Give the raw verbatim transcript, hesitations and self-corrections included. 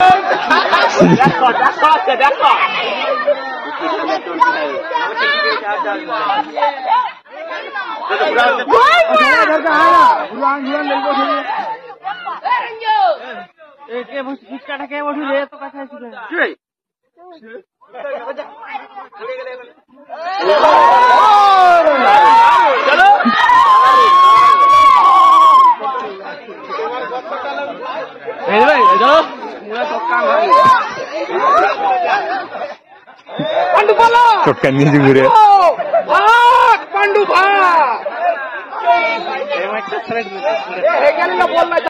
দেখো দেখো দেখো ফুচকাটা কে বসে রে তো কথা ছিল চলো পান্ডু পালা চটকা নিয়ে ঘুরে পান্ডু ভাই